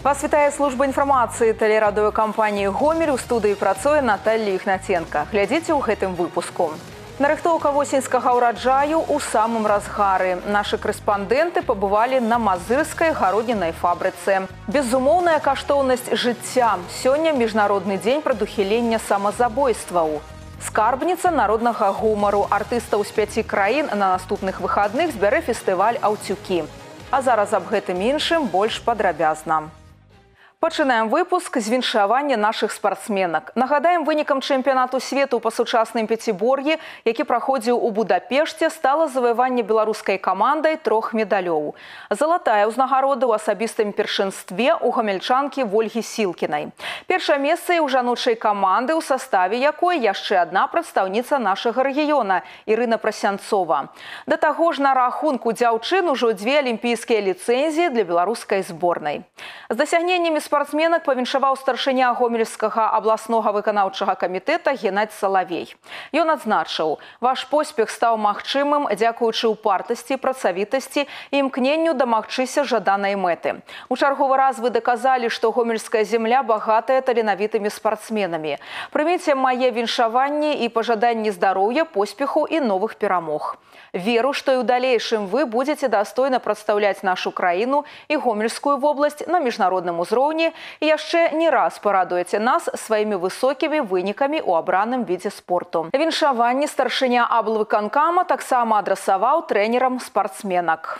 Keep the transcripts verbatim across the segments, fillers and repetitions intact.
Вас вітае служба інфармацыі тэлерадыёкампаніі «Гомель». У студыі працуе Наталья Ігнаценка. Глядзіце ў гэтым выпуску. Нарыхтоўка восеньскага ўраджаю ў самым разгары. Нашы корэспандэнты пабывалі на мазырскай гароднінай фабрыцы. Безумоўная каштоўнасць жыцця. Сёння міжнародны дзень прадухілення самазабойстваў. Скарбніца народнага гумару. Артыстаў з пяці краін на наступных выхадных збярэ фестываль «Аўцюкі». А зараз аб гэтым іншым больш падрабязна. Пачынаем выпуск з віншавання нашых спартсменак. Нагадаем, вынікам чэмпіянату свету па сучасным пяцібор'і, які праходзіў у Будапешце, стала заваяванне беларускай камандай трох медалёў. Залатая ўзнагарода ў асабістым першынстве у гамельчанкі Вольгі Сілкінай. Першае месца і ў жаночай каманды, у саставе якой яшчэ адна прадстаўніца нашага рэгіёна – Ірына Прасянцова. Да таго ж на рахунку дзяўчын ужо дзве алімпійскія ліцэнзіі для беларускай зборнай. З дасягненнямі спартсменак павіншаваў старшыня Гомельскага абласнога выканаўчага камітэта Геннадзь Салавей. Ён адзначыў, ваш поспех стаў магчымым дзякуючы упартасці, працавітасці і імкненню дамагчыся жаданай мэты. У чарговы раз вы даказалі, што гомельская земля багатая таленавітымі спартсменамі. Прыміце мае віншаванні і пажаданні здароўя, поспеху і новых перамог. Веру, што і ў далейшым вы будзеце дастойна прадстаўляць нашу краіну і гомельскую вобласць на міжнародным узроўні і яшчэ не раз парадуеце нас сваімі высокімі вынікамі ў абраным відзе спорту. Віншаванні старшыня аблвыканкама таксама адрасаваў трэнерам спартсменак.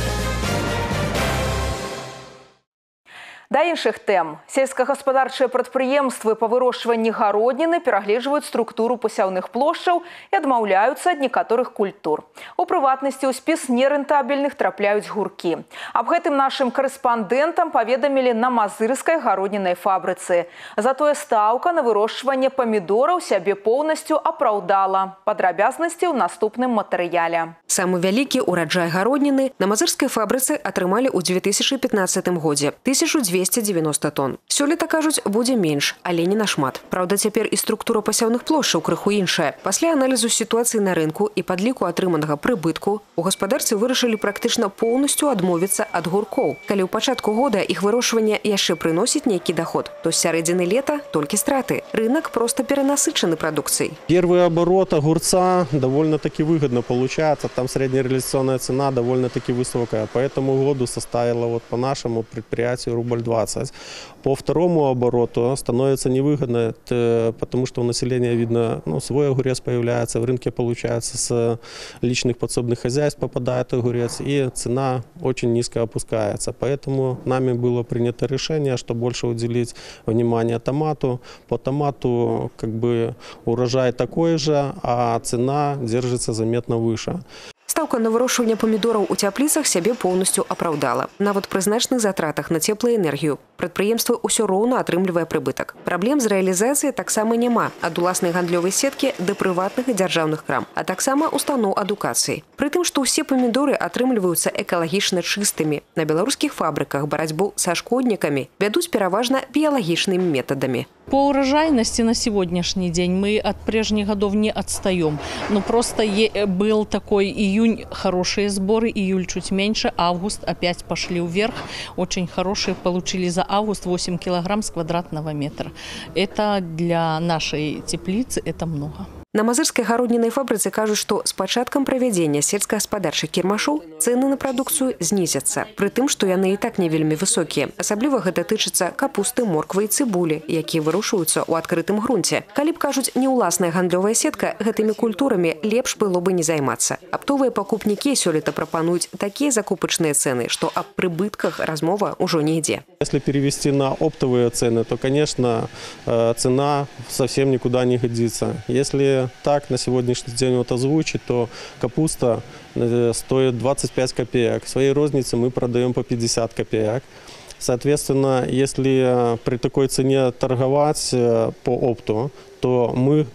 Да іншых тэм. Сельскагаспадарчыя прадпрыемствы па вырошчванні гародніны перагледжваюць структуру пасяўных плошчаў і адмаўляюцца ад некаторых культур. У прыватнасці ў спіс нерэнтабельных трапляюць гуркі. Аб гэтым нашым корэспандэнтам паведамілі на мазырскай гароднінай фабрыцы. Затое стаўка на вырошчванне памідораў сябе поўнасцю апраўдала. Падрабязнасці ў наступным матэрыяле. Самы вялікі ўраджай гародніны на мазырскай фабрыцы атрымалі ў дзве тысячы пятнаццатым годзе – тысячу дзвесце дзевяноста тонн. Сёлета, кажуць, будзе менш, але не нашмат. Праўда, цяпер і структура пасяўных плошчаў крыху іншая. Пасля аналізу сітуацыі на рынку і падліку атрыманага прыбытку у гаспадарцы вырашылі практычна поўнасцю адмовіцца ад гуркоў. Калі ў пачатку года іх вырошчванне яшчэ прыносіць нейкі доход, то з сярэдзіны лета толькі страты. Рынок просто перенасычаны продукцией. Первый оборот огурца довольно-таки выгодно получается. Там средняя реализационная цена довольно-таки высокая. По этому году составила вот по нашему предприятию рубль двадцать. По второму обороту становится невыгодно, потому что у населения видно, ну, свой огурец появляется, в рынке получается с личных подсобных хозяйств попадает огурец, и цена очень низко опускается. Поэтому нами было принято решение, что больше уделить внимание томату. По томату как бы урожай такой же, а цена держится заметно выше. Стаўка на вырошчванне памідораў у цяпліцах сябе поўнасцю апраўдала. Нават пры значных затратах на цеплаэнергію прадпрыемства ўсё роўна атрымлівае прыбытак. Праблем з рэалізацыяй таксама няма ад уласнай гандлёвай сеткі да прыватных і дзяржаўных крам, а таксама устаноў адукацыі. Прытым, што ўсе памідоры атрымліваюцца экалагічна чыстымі. На беларускіх фабрыках барацьбу са шкоднікамі вядуць пераважна біялагічнымі метадамі. По урожайности на сегодняшний день мы от прежних годов не отстаем. Но просто был такой июнь, хорошие сборы, июль чуть меньше, август опять пошли вверх. Очень хорошие получили за август восемь килограмм с квадратного метра. Это для нашей теплицы это много. На мазырскай гароднінай фабрыцы кажуць, што з пачаткам правядзення сельскагаспадарчых кірмашоў цэны на прадукцыю знізяцца, пры тым, што яны і так не вельмі высокія. Асабліва гэта тычыцца капусты, морквы і цыбулі, якія вырушваюцца ў адкрытым грунце. Калі б, кажуць, не ўласная гандлёвая сетка, гэтымі культурамі лепш было бы не займацца. Аптовыя пакупнікі сёлета прапануюць такія закупачныя цэны, што аб прыбытках размова ўжо не ідзе. Если перевести на оптовые цены, то, конечно, цена совсем никуда не годится. Если так на сегодняшний день вот озвучить, то капуста стоит двадцать пять копеек. В своей рознице мы продаем по пятьдесят копеек. Соответственно, если при такой цене торговать по опту, то мы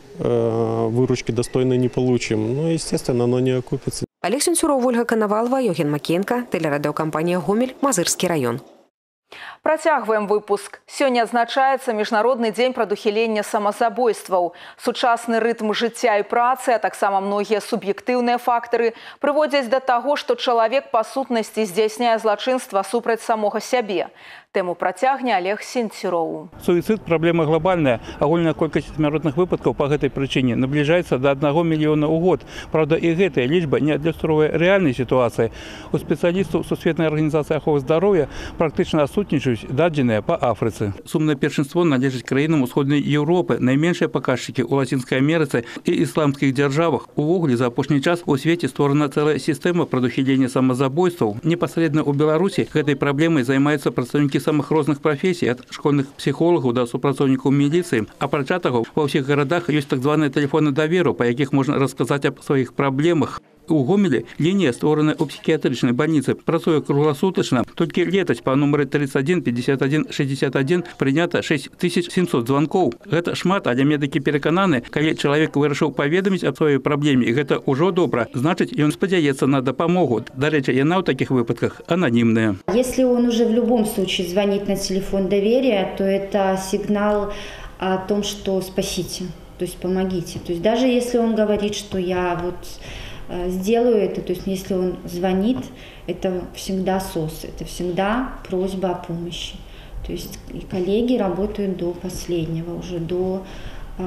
выручки достойной не получим. Ну, естественно, оно не окупится. Олег Сенцюров, Ольга Коновалова, Йоген Макенко, телерадиокомпания «Гомель», Мазырский район. Працягваем выпуск. Сёння адзначаецца міжнародны дзень прадухілення самазабойстваў. Сучасны рытм жыцця і працы, а таксама многія суб'ектыўныя фактары прыводзяць да таго, што чалавек па сутнасці здзяйсняе злачынства супраць самога сябе. Тэму працягне Олег Сенцюроў. Суицид – проблема глобальная. Агульная колькасць смяротных выпадкаў па гэтай прычыне набліжаецца да аднаго мільёна ў год. Праўда, і гэтая лічба не адлюстроўвае рэальнай сітуацыі. У спецыялістаў Сусветнай арганізацыі аховы здароўя практычна адсутнічаюць дадзеныя па Афрыцы. Сумнае першынство належыць краінам усходняй Еўропы, найменшыя паказчыкі ў Лацінскай Амерыцы і ісламскіх дзяржавах. Увогуле, за апошні час у свеце створана цэлая сістэма прадухілення самазабойстваў. Непасрэдна ў Беларусі гэтай праблемай займаюцца прадстаўнікі самых розных прафесій, ад школьных псіхолагаў да супрацоўнікаў міліцыі. Апрача таго, ва ўсіх гарадах ёсць так званыя тэлефоны даверу, па якіх можна расказаць аб сваіх праблемах. У Гомелі лінія створана ў псіхіятрычнай бальніцы, працуе кругласутачна. Толькі летась па нумары тридцать один пятьдесят один шестьдесят один прынята шесть тысяч семьсот званкоў. Гэта шмат, але медыкі перакананы, калі чалавек вырашыў паведаміць аб сваёй праблеме, і гэта ўжо добра, значыць, ён спадзяецца на дапамогу. Дарэчы, яна ў такіх выпадках ананімная. Если он уже в любом случае звонит на телефон доверия, то это сигнал о том, что спасите, то есть помогите. То есть даже если он говорит, что я вот сделаю это, то есть если он звонит, это всегда СОС, это всегда просьба о помощи. То есть и коллеги работают до последнего, уже до э,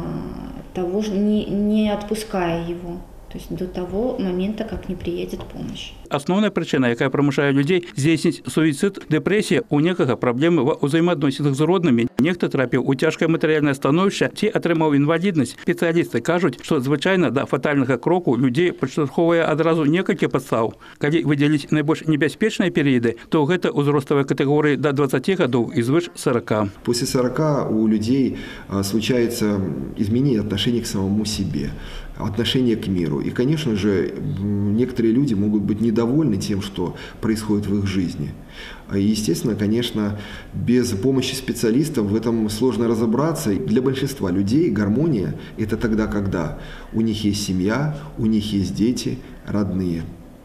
того, не, не отпуская его. То есть до того момента, как не приедет помощь. Асноўная прычына, якая прымушае людзей здзейсніць суіцид, дэпрэсія, у некага праблемы ва ўзаемаадносінах з роднымі. Нехта трапіў у цяжкае матэрыяльнае становішча ці атрымаў інваліднасць. Спецыялісты кажуць, што звычайна да фатальнага кроку людзей падштурхоўвае адразу некалькі падстаў. Калі выдзеліць найбольш небяспечныя перыяды, то гэта ўзроставыя катэгорыі да двадцати гадоў і звыш сорока. После сорока у людей случается изменение отношений к самому себе, отношение к миру. И, конечно же, некоторые люди могут быть недовольны тем, что происходит в их жизни. И, естественно, конечно, без помощи специалистов в этом сложно разобраться. Для большинства людей гармония – это тогда, когда у них есть семья, у них есть дети, родные.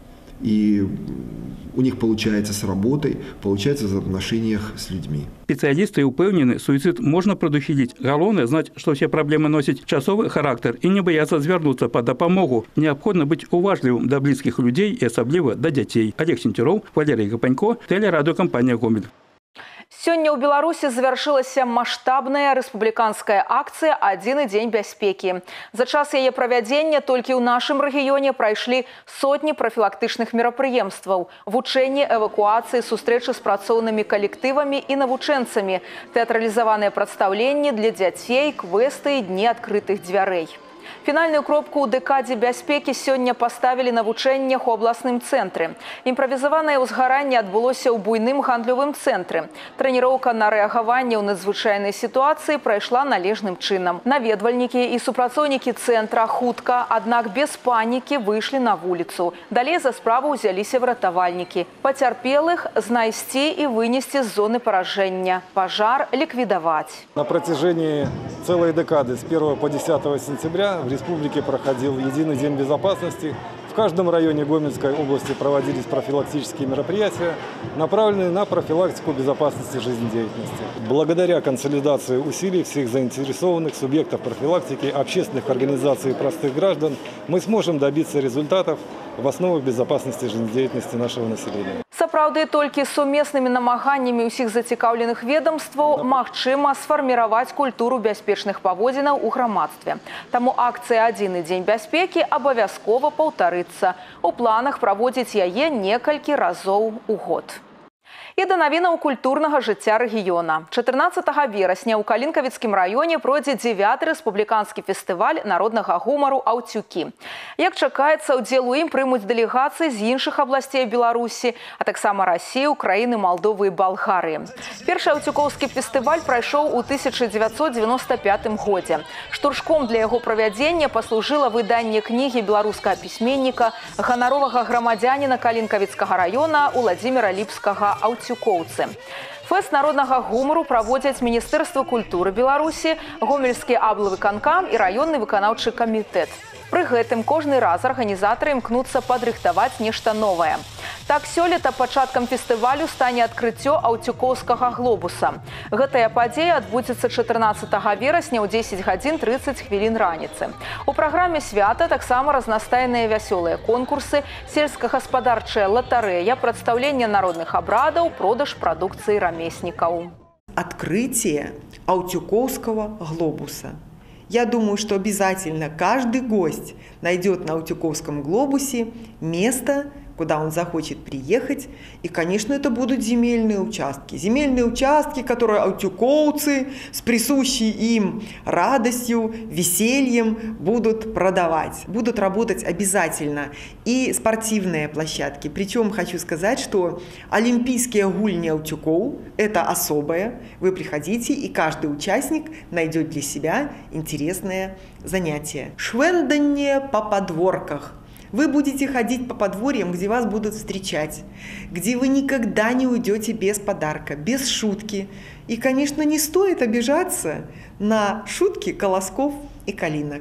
И у них получается с работой, получается в отношениях с людьми. Спецыялісты ўпэўнены, суіцид можна прадухіліць. Галоўнае знаць, што ўсе праблемы носяць часовы характар і не баяцца звярнуцца па дапамогу. Неабходна быць уважлівым да блізкіх людзей і асабліва да дзяцей. Олег Сенцюроў, Валерий Гапанько, тэлерадыёкампанія «Гомель». Сёння ў Беларусі завяршылася маштабная рэспубліканская акцыя «Адзіны дзень бяспекі». За час яе правядзення толькі ў нашым рэгіёне прайшлі сотні прафілактычных мерапрыемстваў, вучэнні, эвакуацыі, сустрэчы з працоўнымі калектывамі і навучэнцамі, тэатралізаваныя прадстаўленні для дзяцей, квесты і дні адкрытых дзвярэй. Фінальную кропку ў дэкадзе бяспекі сёння паставілі на вучэннях у абласным цэнтры. Імправізаванае ўзгаранне адбылося ў буйным гандлёвым цэнтры. Трэніроўка на рэагаванне ў надзвычайнай сітуацыі прайшла належным чынам. Наведвальнікі і супрацоўнікі цэнтра хутка, аднак без панікі, выйшлі на вуліцу. Далей за справу ўзяліся выратавальнікі. Пацярпелых знайсці і вынесці з зоны паражэння. Пажар ліквідаваць. На протяжении целой декады с первого по десятое сентября в республике проходил единый день безопасности. В каждом районе Гомельской области проводились профилактические мероприятия, направленные на профилактику безопасности жизнедеятельности. Благодаря консолидации усилий всех заинтересованных субъектов профилактики, общественных организаций и простых граждан, мы сможем добиться результатов в основах безопасности жизнедеятельности нашего населения. Сапраўды, толькі сумеснымі намаганнямі ўсіх зацікаўленых ведомстваў магчыма сфарміраваць культуру бяспечных паводзінаў у грамадстве. Таму акцыя «Адзіны дзень бяспекі» абавязкова паўтарыцца. У планах праводзіць яе некалькі разоў у год. І да навінаў культурнага жыцця рэгіёна. чатырнаццатага верасня ў Калінкавіцкім раёне пройдзе дзевяты рэспубліканскі фестываль народнага гумару «Аўцюкі». Як чакаецца, удзел у ім прымуць дэлегацыі з іншых абласцей Беларусі, а таксама Расіі, Украіны, Малдовы і Балгарыі. Першы аўцюкоўскі фестываль прайшоў у тысяча дзевяцьсот дзевяноста пятым годзе. Штуршком для яго правядзення паслужыла выданне кнігі беларускага пісьменніка, ганаровага грамадзяніна Калінкавіцкага раёна Уладзіміра Ліпскага «Аўцюкі». Фэст народнага гумару праводзяць Міністэрства культуры Беларусі, Гомельскі аблвыканкам і раённы выканаўчы камітэт. Пры гэтым кожны раз арганізатары імкнуцца падрыхтаваць нешта новае. Так Так сёлета пачаткам фестывалю стане адкрыццё аўцюкоўскага глобуса. Гэтая падзея адбудзецца чатырнаццатага верасня ў дзесяць гадзін трыццаць хвілін раніцы. У праграме свята таксама разнастайныя вясёлыя конкурсы, сельскагаспадарчая латарэя, прадстаўленне народных абрадаў, продаж прадукцыі рамеснікаў. Открытие Аутюковского глобуса. Я думаю, что обязательно каждый гость найдет на Аутюковском глобусе место, куда он захочет приехать. И, конечно, это будут земельные участки. Земельные участки, которые аутюковцы с присущей им радостью, весельем будут продавать. Будут работать обязательно и спортивные площадки. Причем хочу сказать, что олимпийские гульни аутюков – это особое. Вы приходите, и каждый участник найдет для себя интересное занятие. Швендание по подворках. Вы будете ходить по подворьям, где вас будут встречать, где вы никогда не уйдете без подарка, без шутки. И, конечно, не стоит обижаться на шутки колосков и калинок.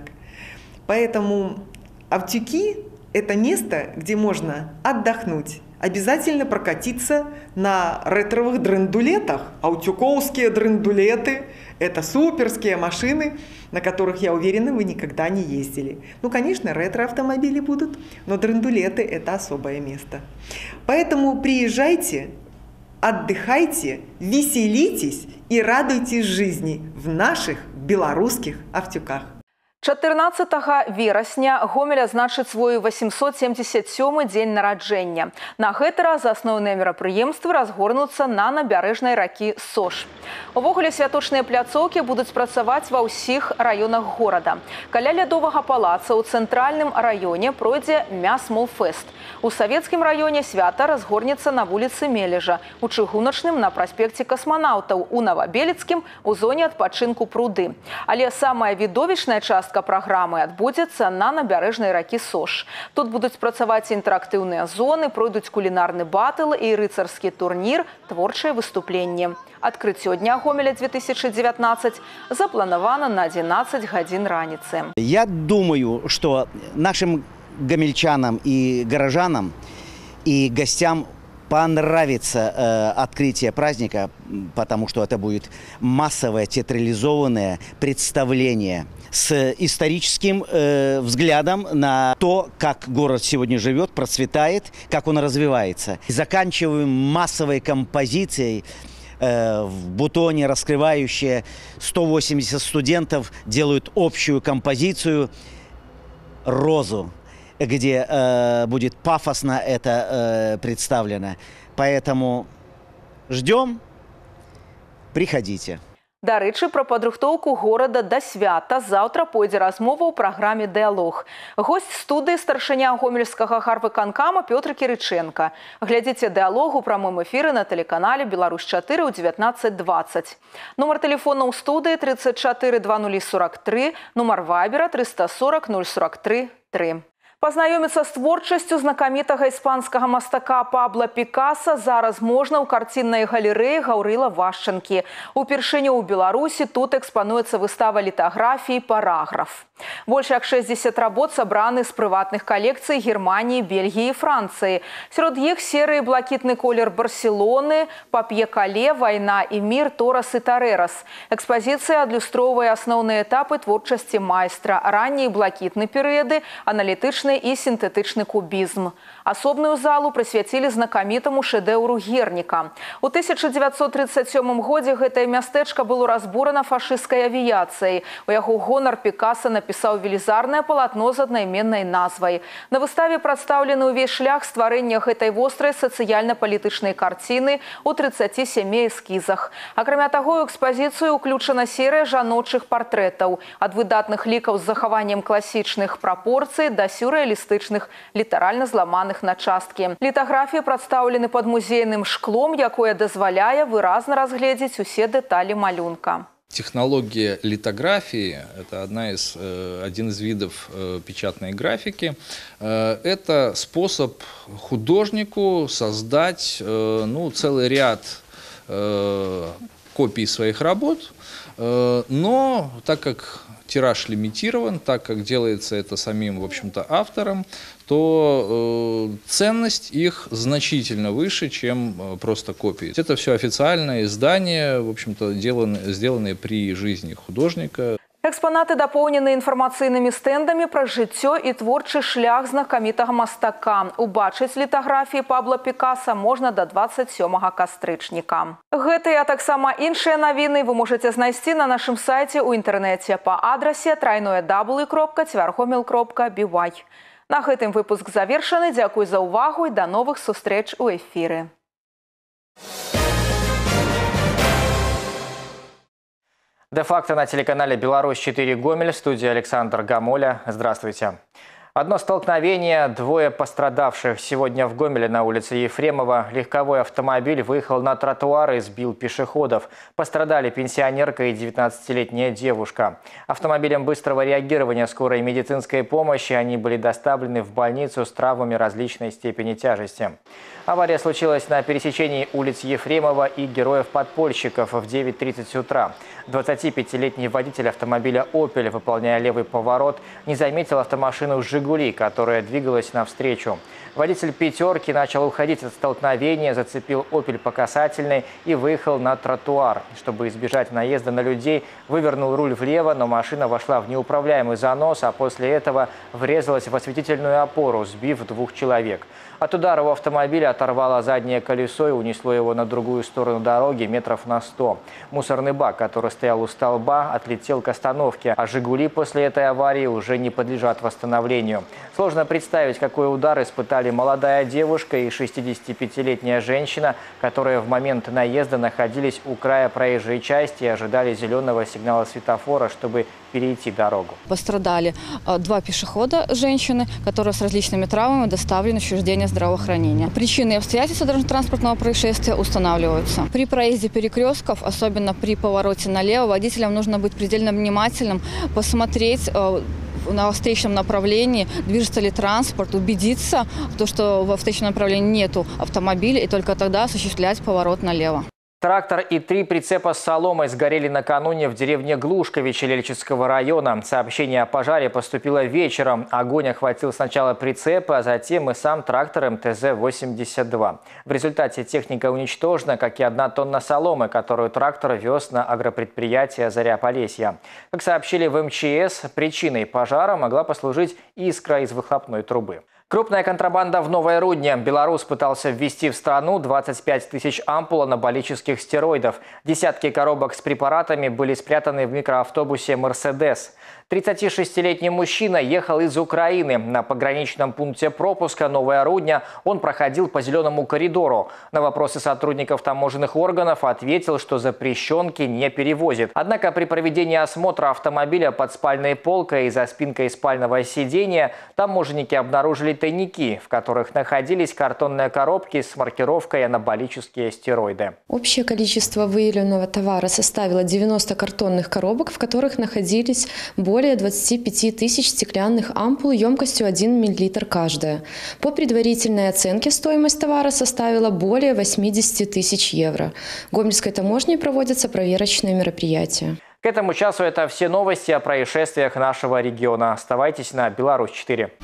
Поэтому Аутюки – это место, где можно отдохнуть. Обязательно прокатиться на ретровых драндулетах. Аутюковские драндулеты – это суперские машины, на которых, я уверена, вы никогда не ездили. Ну, конечно, ретро-автомобили будут, но драндулеты – это особое место. Поэтому приезжайте, отдыхайте, веселитесь и радуйтесь жизни в наших белорусских Автюках. чатырнаццатага верасня Гомель адзначыць свой восемьсот семьдесят сёмы дзень нараджэння. На гэты раз асноўныя мерапрыемствы разгорнуцца на набярэжнай ракі Сош. Увогуле святочныя пляцоўкі будуць працаваць ва ўсіх раёнах горада. Каля лядовага палаца ў цэнтральным раёне пройдзе мясмолфест. У савецкім раёне свята разгорнецца на вуліцы Мележа, у чыгуначным на праспекце касманаўтаў, у Новабелецкім у зоне адпачынку пруды. Але самая відовішчная частка праграмы адбудзецца на набярэжнай ракі Сош. Тут будуць працаваць інтэрактыўныя зоны, пройдуць кулінарны батл і рыцарскі турнір, творчыя выступленні. Адкрыццё дня Гомеля две тысячи девятнадцать запланавана на одиннадцать гадзін раніцы. Я думаю, что нашим гомельчанам и горожанам и гостям понравится э, открытие праздника, потому что это будет массовое театрализованное представление с историческим э, взглядом на то, как город сегодня живет, процветает, как он развивается. Заканчиваем массовой композицией э, в бутоне, раскрывающая сто восемьдесят студентов, делают общую композицию «Розу», где э, будет пафосно это э, представлено. Поэтому ждем, приходите. Дарэчы, пра падрыхтоўку горада да свята заўтра пойдзе размова ў праграме «Дыалог». Госць студыі старшыня гомельскага гарвыканкама Пётр Кірыченка. Глядзіце «Дыалог» у прамым эфіры на тэлеканале «Беларусь чатыры» ў дзевятнаццаць дваццаць. Нумар тэлефона ў студыі тридцать четыре двадцать сорок три, нумар вайбера триста сорок ноль сорок три три. Пазнаёміцца з творчасцю знакамітага іспанскага мастака Пабло Пікаса зараз можна ў карціннай галерэі Гаўрыла Вашчанкі. Упершыню ў Беларусі тут экспануецца выстава літаграфіі «Параграф». Больш як шэсцьдзесят работ сабраны з прыватных калекцый Германіі, Бельгіі і Францыі. Сярод іх серыі «Блакітны колер Барселоны», «Пап'е-кале», «Вайна і мір», «Торас і Тарэрас». Экспазіцыя адлюстроўвае асноўныя этапы творчасці майстра, раннія і блакітны перыяды, аналітычны і сінтэтычны кубізм. Асобную залу прысвяцілі знакамітаму шэдэўру Герніка. У тысяча дзевяцьсот тридцать сёмым годзе гэтае мястэчка было разбурана фашысцкай авіяцыяй. У яго гонар Пікаса напісаў велізарнае палатно з аднайменнай назвай. На выставе прадстаўлены ўвесь шлях стварэння гэтай вострай сацыяльна-палітычнай карціны ў трыццаці сямі эскізах. Акрамя таго, у экспазіцыю ўключана серыя жаночых партрэтаў, ад выдатных лікаў з захаваннем класічных прапорцый да сюррэалістычных, літаральна зламаных на часткі. Літаграфіі прадстаўлены пад музейным шклом, якое дазваляе выразна разгледзець усе дэталі малюнка. Технология литографии – это одна из, один из видов печатной графики. Это способ художнику создать ну, целый ряд копий своих работ, но так как тираж лимитирован, так как делается это самим, в общем-то, автором, то э, ценность их значительно выше, чем э, просто копии. Это все официальное издание, в общем-то, сделанные при жизни художника. Экспонаты дапоўнены інфармацыйнымі стэндамі пра жыццё і творчы шлях знакамітага мастака. Убачыць літаграфіі Пабло Пікаса можна да дваццаць сёмага кастрычніка. Гэтыя, а таксама іншыя навіны вы можаце знайсці на нашым сайце ў інтэрнэце па адрасе трайное дабл-ю кропка цвяргомел кропка би вай. На гэтым выпуск завершаны. Дзякуй за ўвагу і да новых сустрэч у эфіры. Де-факто на телеканале «Беларусь четыре Гомель», в студии Александр Гамоля. Здравствуйте. Одно столкновение, двое пострадавших. Сегодня в Гомеле на улице Ефремова легковой автомобиль выехал на тротуар и сбил пешеходов. Пострадали пенсионерка и девятнадцатилетняя девушка. Автомобилем быстрого реагирования скорой медицинской помощи они были доставлены в больницу с травмами различной степени тяжести. Авария случилась на пересечении улиц Ефремова и Героев-Подпольщиков в девять тридцать утра. двадцатипятилетний водитель автомобиля «Опель», выполняя левый поворот, не заметил автомашину «Жигули», которая двигалась навстречу. Водитель «пятерки» начал уходить от столкновения, зацепил «Опель» по касательной и выехал на тротуар. Чтобы избежать наезда на людей, вывернул руль влево, но машина вошла в неуправляемый занос, а после этого врезалась в осветительную опору, сбив двух человек. От удара у автомобиля оторвало заднее колесо и унесло его на другую сторону дороги метров на сто. Мусорный бак, который стоял у столба, отлетел к остановке, а «Жигули» после этой аварии уже не подлежат восстановлению. Сложно представить, какой удар испытали молодая девушка и шестидесятипятилетняя женщина, которые в момент наезда находились у края проезжей части и ожидали зеленого сигнала светофора, чтобы перейти дорогу. Пострадали два пешехода, женщины, которые с различными травмами доставлены в учреждение здравоохранения. Причины и обстоятельства дорожно-транспортного происшествия устанавливаются. При проезде перекрестков, особенно при повороте налево, водителям нужно быть предельно внимательным, посмотреть на встречном направлении, движется ли транспорт, убедиться, то, что во встречном направлении нету автомобиля, и только тогда осуществлять поворот налево. Трактор и три прицепа с соломой сгорели накануне в деревне Глушковичи Лельчинского района. Сообщение о пожаре поступило вечером. Огонь охватил сначала прицепы, а затем и сам трактор эм тэ зэ восемьдесят два. В результате техника уничтожена, как и одна тонна соломы, которую трактор вез на агропредприятие «Заря-Полесье». Как сообщили в эм че эс, причиной пожара могла послужить искра из выхлопной трубы. Крупная контрабанда в Новой Рудне. Беларусь пытался ввести в страну двадцать пять тысяч ампул анаболических стероидов. Десятки коробок с препаратами были спрятаны в микроавтобусе «Мерседес». тридцатишестилетний мужчина ехал из Украины. На пограничном пункте пропуска «Новая Рудня» он проходил по зеленому коридору. На вопросы сотрудников таможенных органов ответил, что запрещенки не перевозит. Однако при проведении осмотра автомобиля под спальной полкой и за спинкой спального сидения таможенники обнаружили тайники, в которых находились картонные коробки с маркировкой «Анаболические стероиды». Общее количество выявленного товара составило девяносто картонных коробок, в которых находились более двадцати пяти тысяч стеклянных ампул емкостью один миллилитр каждая. По предварительной оценке стоимость товара составила более восьмидесяти тысяч евро. Гомельской таможней проводятся проверочные мероприятия. К этому часу это все новости о происшествиях нашего региона. Оставайтесь на «Беларусь четыре».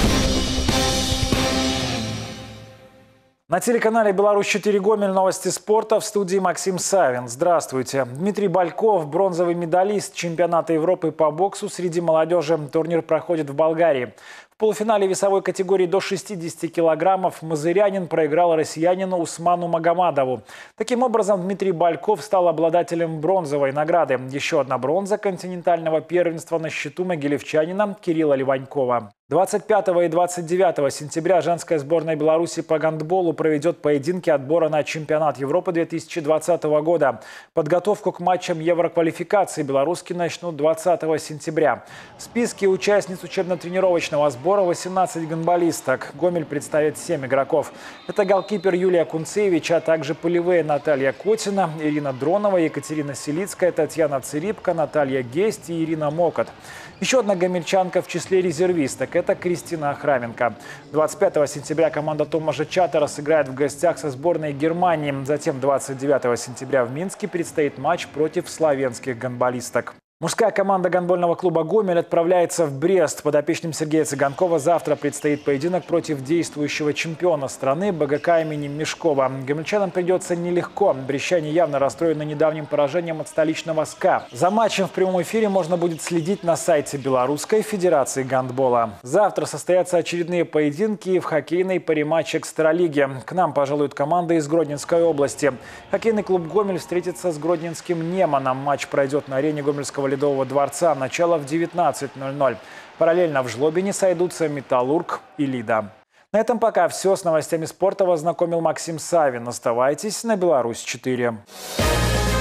На телеканале «Беларусь четыре Гомель» новости спорта, в студии Максим Савин. Здравствуйте. Дмитрий Бальков, бронзовый медалист чемпионата Европы по боксу среди молодежи. Турнир проходит в Болгарии. В полуфинале весовой категории до шестидесяти килограммов мазырянин проиграл россиянину Усману Магомадову. Таким образом, Дмитрий Бальков стал обладателем бронзовой награды. Еще одна бронза континентального первенства на счету могилевчанина Кирилла Ливанькова. двадцать пятого и двадцать девятого сентября женская сборная Беларуси по гандболу проведет поединки отбора на чемпионат Европы две тысячи двадцатого года. Подготовку к матчам евроквалификации белорусские начнут двадцатого сентября. В списке участниц учебно-тренировочного сбора восемнадцать гандболисток. Гомель представит семь игроков. Это голкипер Юлия Кунцевич, а также полевые Наталья Котина, Ирина Дронова, Екатерина Селицкая, Татьяна Цирипка, Наталья Гесть и Ирина Мокот. Еще одна гомельчанка в числе резервисток – это Кристина Охраменко. двадцать пятого сентября команда Томажа Чатера сыграет в гостях со сборной Германии. Затем двадцать девятого сентября в Минске предстоит матч против славянских гандболисток. Мужская команда гандбольного клуба «Гомель» отправляется в Брест. Подопечным Сергея Цыганкова завтра предстоит поединок против действующего чемпиона страны БГК имени Мешкова. Гомельчанам придется нелегко. Брестчане явно расстроены недавним поражением от столичного СКА. За матчем в прямом эфире можно будет следить на сайте Белорусской Федерации гандбола. Завтра состоятся очередные поединки в хоккейной паре матч Экстралиги. К нам пожалуют команды из Гродненской области. Хоккейный клуб «Гомель» встретится с гродненским «Неманом». Матч пройдет на арене Гомельского Ледового дворца. Начало в девятнадцать ноль ноль. Параллельно в Жлобине сойдутся «Металлург» и «Лида». На этом пока все. С новостями спорта вас знакомил Максим Савин. Оставайтесь на Беларусь четыре.